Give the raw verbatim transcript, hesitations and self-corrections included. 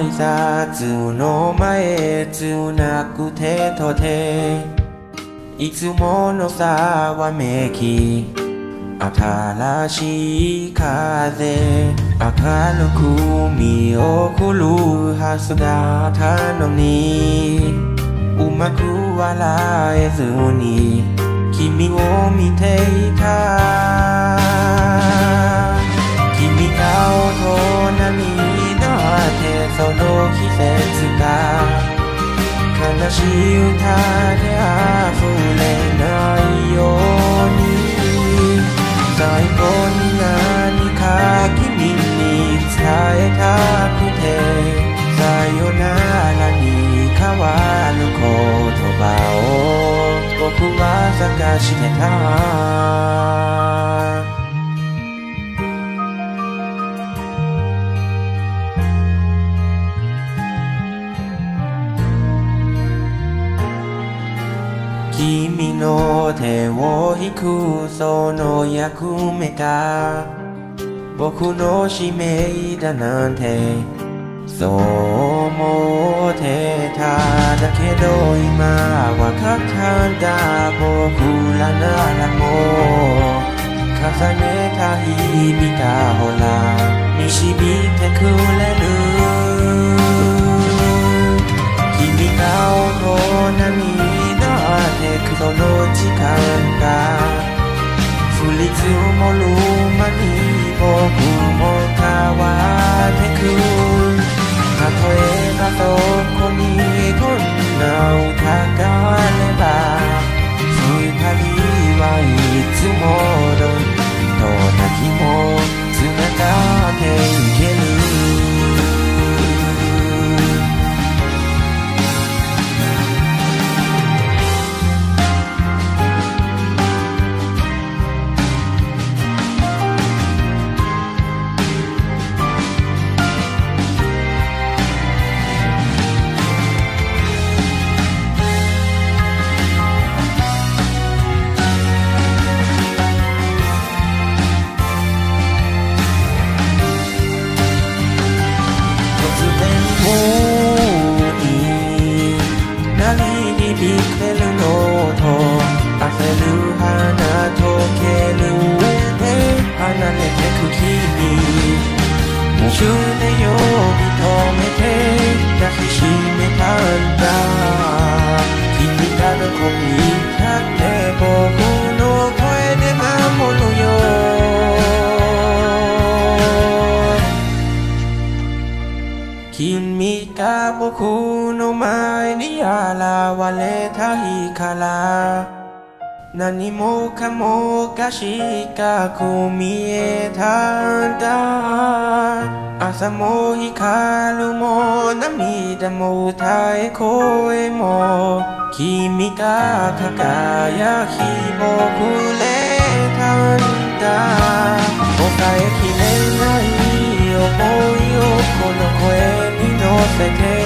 挨拶の前つなく手と手いつものざわめき新しい風明るく見送るはずだったのにうまく笑えずに君を見ていた君が大人になってその季節が悲しい歌で溢れないように最後に何か君に伝えたくてさよならに変わる言葉を僕は探してた君の手を引くその役目が僕の使命だなんてそう思ってただけど今わかったんだ僕らならもう重ねた日々がほら導いてくれる君が大人にその時間が降り積もる間に僕も変わってく例えばそこにこんな歌があれば二人はいつもどんな日もつながっていける夢を認めて抱きしめたんだ君がどこにいたって僕の声で守るよ君が僕の前に現れた日から何もかもが四角見えたんだ朝も光るも涙も歌え声も君が輝き僕れたんだ抑えきれない想いをこの声に乗せて